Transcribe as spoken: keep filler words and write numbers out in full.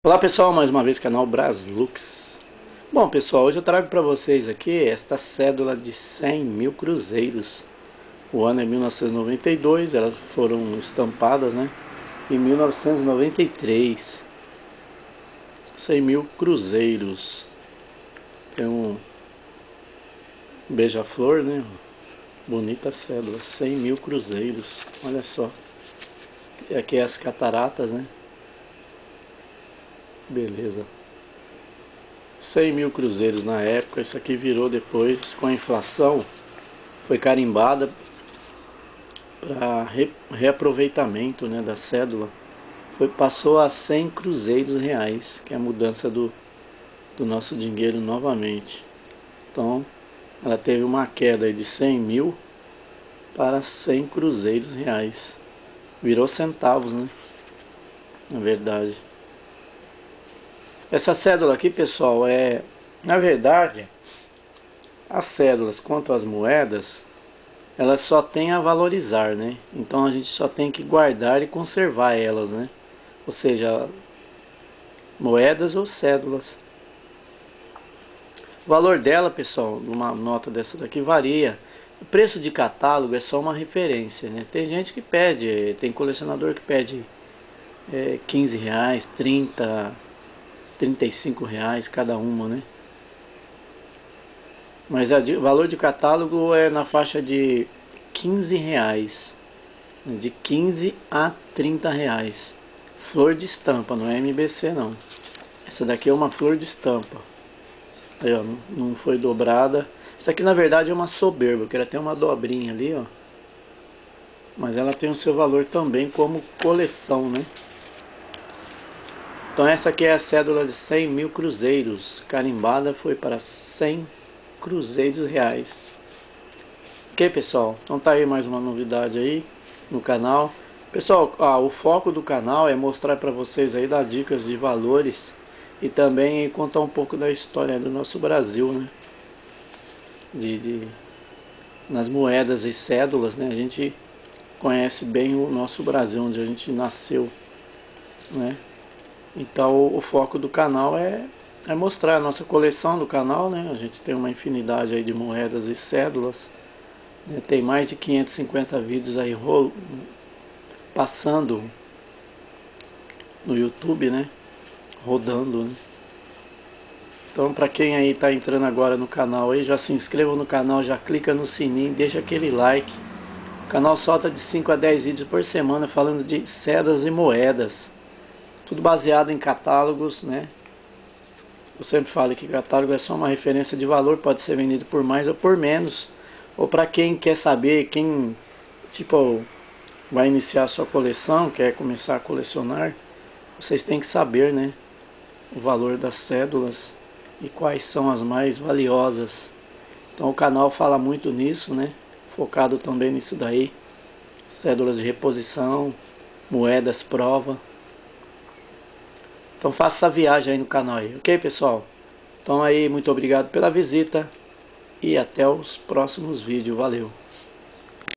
Olá pessoal, mais uma vez canal Braslux. Bom pessoal, hoje eu trago para vocês aqui esta cédula de cem mil cruzeiros. O ano é mil novecentos e noventa e dois, elas foram estampadas, né, em mil novecentos e noventa e três. cem mil cruzeiros. Tem um beija-flor, né, bonita cédula, cem mil cruzeiros, olha só. E aqui é as cataratas, né. Beleza. cem mil cruzeiros na época. Isso aqui virou depois, com a inflação, foi carimbada para re, reaproveitamento, né, da cédula. Foi, passou a cem cruzeiros reais, que é a mudança do, do nosso dinheiro novamente. Então ela teve uma queda de cem mil para cem cruzeiros reais. Virou centavos, né? Na verdade. Essa cédula aqui, pessoal, é, na verdade, as cédulas quanto às moedas, elas só têm a valorizar, né? Então a gente só tem que guardar e conservar elas, né? Ou seja, moedas ou cédulas. O valor dela, pessoal, uma nota dessa daqui varia. O preço de catálogo é só uma referência, né? Tem gente que pede, tem colecionador que pede é, quinze reais, trinta, trinta e cinco reais cada uma, né? Mas o valor de catálogo é na faixa de quinze reais, de quinze a trinta reais. Flor de estampa, não é M B C não. Essa daqui é uma flor de estampa. Aí, ó, não foi dobrada. Essa aqui na verdade é uma soberba, que ela tem uma dobrinha ali, ó. Mas ela tem o seu valor também como coleção, né? Então essa aqui é a cédula de cem mil cruzeiros. Carimbada foi para cem cruzeiros reais. Ok, pessoal? Então tá aí mais uma novidade aí no canal. Pessoal, ah, o foco do canal é mostrar para vocês aí, dar dicas de valores e também contar um pouco da história do nosso Brasil, né? De, de, nas moedas e cédulas, né? A gente conhece bem o nosso Brasil, onde a gente nasceu, né? Então o, o foco do canal é, é mostrar a nossa coleção do canal, né? A gente tem uma infinidade aí de moedas e cédulas, né? Tem mais de quinhentos e cinquenta vídeos aí rolo, passando no YouTube, né? Rodando, né? Então para quem aí está entrando agora no canal aí, já se inscreva no canal, já clica no sininho, deixa aquele like. O canal solta de cinco a dez vídeos por semana falando de cédulas e moedas. Tudo baseado em catálogos, né? Eu sempre falo que catálogo é só uma referência de valor, pode ser vendido por mais ou por menos. Ou para quem quer saber, quem tipo vai iniciar a sua coleção, quer começar a colecionar, vocês têm que saber, né, o valor das cédulas e quais são as mais valiosas. Então o canal fala muito nisso, né? Focado também nisso daí. Cédulas de reposição, moedas prova. Então faça essa viagem aí no canal aí, ok, pessoal? Então aí, muito obrigado pela visita e até os próximos vídeos. Valeu!